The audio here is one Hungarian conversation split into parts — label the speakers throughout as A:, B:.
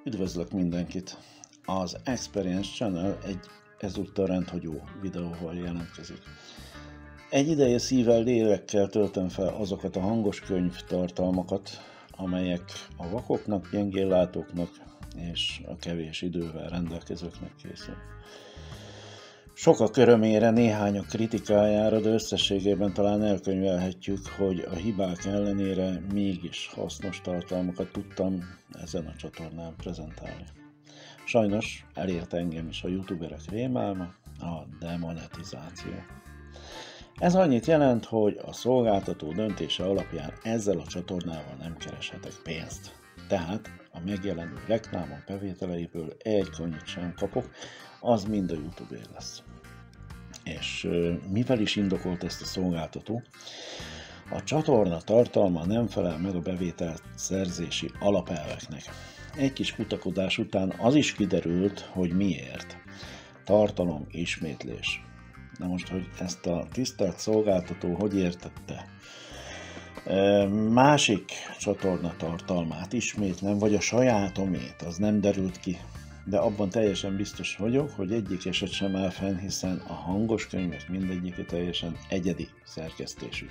A: Üdvözlök mindenkit! Az Experience Channel egy ezúttal rendhagyó videóval jelentkezik. Egy ideje szívvel, lélekkel töltöm fel azokat a hangos könyv tartalmakat, amelyek a vakoknak, gyengéllátóknak és a kevés idővel rendelkezőknek készül. Sokak örömére, néhányak kritikájára, de összességében talán elkönyvelhetjük, hogy a hibák ellenére mégis hasznos tartalmakat tudtam ezen a csatornán prezentálni. Sajnos elérte engem is a youtuberek rémálma, a demonetizáció. Ez annyit jelent, hogy a szolgáltató döntése alapján ezzel a csatornával nem kereshetek pénzt. Tehát a megjelenő reklámok bevételeiből egy konyit sem kapok, az mind a YouTube lesz. És mivel is indokolt ezt a szolgáltató? A csatorna tartalma nem felel meg a bevételt szerzési alapelveknek. Egy kis kutakodás után az is kiderült, hogy miért. Tartalom ismétlés. Na most, hogy ezt a tisztelt szolgáltató hogy értette? Másik csatorna tartalmát ismétlem, vagy a sajátomét, az nem derült ki. De abban teljesen biztos vagyok, hogy egyik eset sem áll fenn, hiszen a hangos könyvek mindegyike teljesen egyedi szerkesztésű.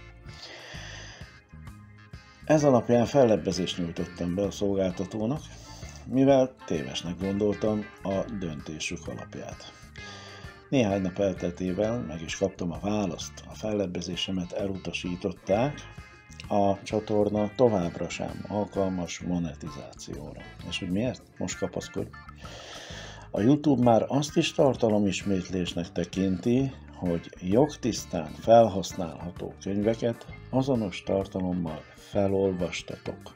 A: Ez alapján fellebbezést nyújtottam be a szolgáltatónak, mivel tévesnek gondoltam a döntésük alapját. Néhány nap elteltével meg is kaptam a választ, a fellebbezésemet elutasították, a csatorna továbbra sem alkalmas monetizációra. És hogy miért? Most kapaszkodj! A YouTube már azt is tartalomismétlésnek tekinti, hogy jogtisztán felhasználható könyveket azonos tartalommal felolvastatok.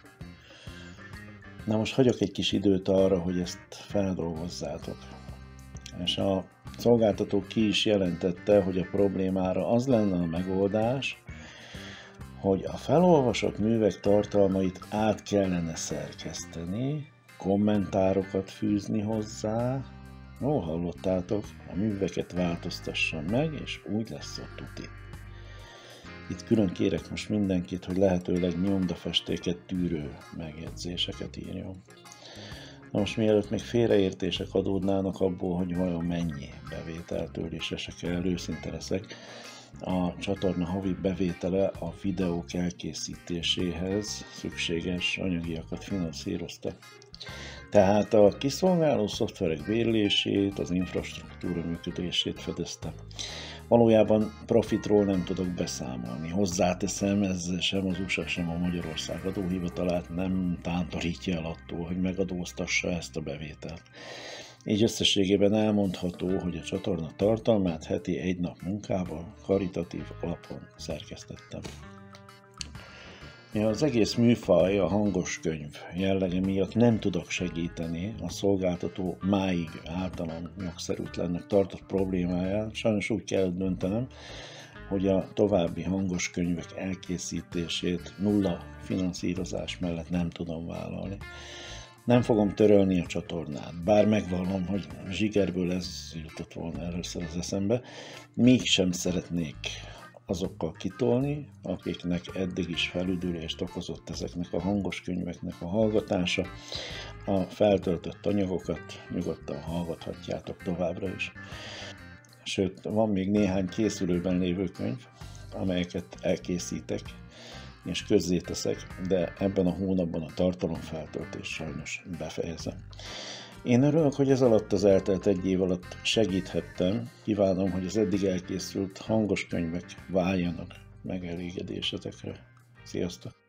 A: Na most hagyok egy kis időt arra, hogy ezt feldolgozzátok. És a szolgáltató ki is jelentette, hogy a problémára az lenne a megoldás, hogy a felolvasott művek tartalmait át kellene szerkeszteni, kommentárokat fűzni hozzá, jól hallottátok, a műveket változtassa meg, és úgy lesz a tuti. Itt külön kérek most mindenkit, hogy lehetőleg nyomdafestéket tűrő megjegyzéseket írjon. Na most mielőtt még félreértések adódnának abból, hogy vajon mennyi bevételtől is esek el, őszinte leszek, a csatorna havi bevétele a videók elkészítéséhez szükséges anyagiakat finanszírozta. Tehát a kiszolgáló szoftverek bérlését, az infrastruktúra működését fedezte. Valójában profitról nem tudok beszámolni. Hozzáteszem, ezzel sem az USA, sem a Magyarország adóhivatalát nem tántorítja el attól, hogy megadóztassa ezt a bevételt. Így összességében elmondható, hogy a csatorna tartalmát heti egy nap munkával, karitatív alapon szerkesztettem. Az egész műfaj, a hangos könyv jellege miatt nem tudok segíteni a szolgáltató máig általam jogszerűtlennek tartott problémáját. Sajnos úgy kell döntenem, hogy a további hangos könyvek elkészítését nulla finanszírozás mellett nem tudom vállalni. Nem fogom törölni a csatornát, bár megvallom, hogy zsigerből ez jutott volna először az eszembe, mégsem szeretnék azokkal kitolni, akiknek eddig is felüdülést okozott ezeknek a hangos könyveknek a hallgatása. A feltöltött anyagokat nyugodtan hallgathatjátok továbbra is. Sőt, van még néhány készülőben lévő könyv, amelyeket elkészítek és közzéteszek, de ebben a hónapban a tartalomfeltöltést sajnos befejezem. Én örülök, hogy ez alatt az eltelt egy év alatt segíthettem. Kívánom, hogy az eddig elkészült hangos könyvek váljanak megelégedésetekre. Sziasztok!